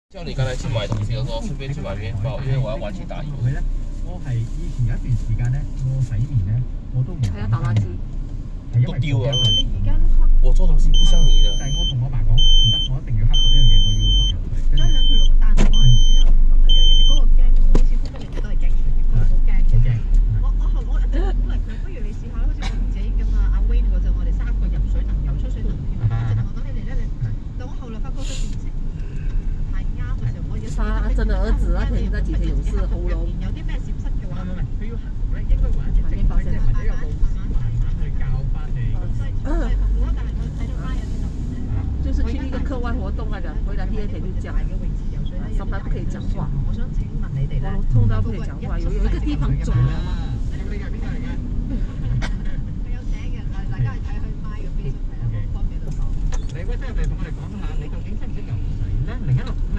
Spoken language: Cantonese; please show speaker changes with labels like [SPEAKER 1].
[SPEAKER 1] 叫你剛才去買東西的時候，順便去買麵包，因為我要晚去打油。
[SPEAKER 2] 我係以前有一段時間咧，我洗面咧，我都唔
[SPEAKER 3] 還要倒垃圾，
[SPEAKER 1] 都丟啊！
[SPEAKER 3] 你而家都黑，
[SPEAKER 1] 我做東西不像你的。
[SPEAKER 2] 就係我同我爸講，唔得，我一定要克服呢樣嘢，我要學游水。
[SPEAKER 3] 所以兩條路，但係我係只有唔覺得嘅，人哋嗰個驚，好似好多人都係驚水嘅，佢好驚嘅。我一直鼓勵佢，不如你試下，好似我同姐咁啊，阿 Wayne 嗰陣，我哋3個入水能游，出水能跳。我就同我講你哋咧，但我後來發覺佢面色太啱嘅時候，我而家
[SPEAKER 4] 他真的兒子那幾天有事喉嚨。
[SPEAKER 3] 有啲咩閃失嘅話，
[SPEAKER 2] 佢要克服咧，應該揾一條正規嘅，或者有老師慢慢去教翻你。
[SPEAKER 4] 就是去一個課外活動來的，回來第二天就講，上班不可以講話，
[SPEAKER 3] 我想請問你哋咧，
[SPEAKER 4] 痛到不可以講話，有一個地方腫了嘛。
[SPEAKER 2] 你係邊個嚟嘅？
[SPEAKER 3] 佢有寫嘅，大家去睇佢 my 嘅 Facebook 係啦，方便到手。
[SPEAKER 2] 你喂，即係同我哋講下，你究竟識唔識游水咧？0166